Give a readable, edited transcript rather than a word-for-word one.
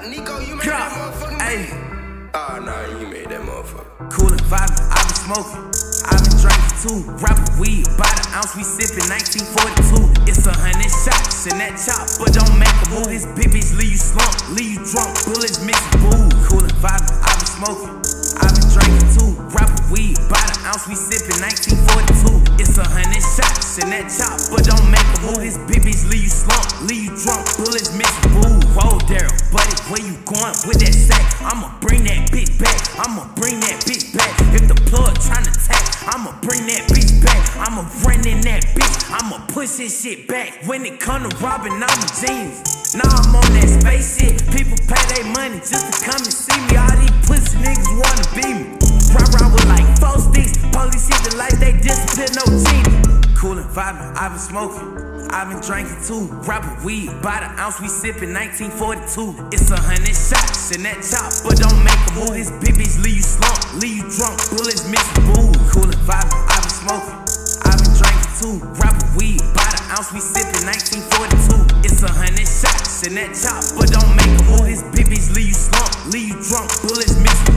Nico, you made that motherfucker. Hey. Oh, nah, you made that motherfucker. Coolin' vibin', I been smoking, I been drinking too. Rapper weed, by the ounce, we sippin' 1942. It's 100 shots in that chop, but don't make a move. This big bitch leave you slump, leave you drunk, bullets mixin' booze. Coolin' vibin', I been smoking, I been drinking too. Rapper weed, by the ounce, we sippin' 1942. It's 100 shots in that chop, but don't make a move. This big bitch leave you slump, leave you drunk, bullets mixin' booze. Whoa, Daryl, buddy, where you going with that sack? I'ma bring that bitch back, I'ma bring that bitch back. If the plug tryna attack, I'ma bring that bitch back. I'ma run in that bitch, I'ma push this shit back. When it come to robbing, I'm a genius. Now I'm on that spaceship. People pay their money just to come and see me. All these pussy niggas wanna be me. Ride around with like 4 sticks. Police hit the lights, they disappear, no genius. Coolin' vibin', I been smoking, I been drinking too. Rapper weed, by the ounce, we sippin' 1942. It's 100 shots in that chop, but don't make a move. This big bitch leave you slump, leave you drunk, bullets mixin' booze. Coolin' vibin', I been smoking, I been drinking too. Rapper weed, by the ounce, we sippin' 1942. It's 100 shots in that chop, but don't make a move. This big bitch leave you slump, leave you drunk, bullets mixin'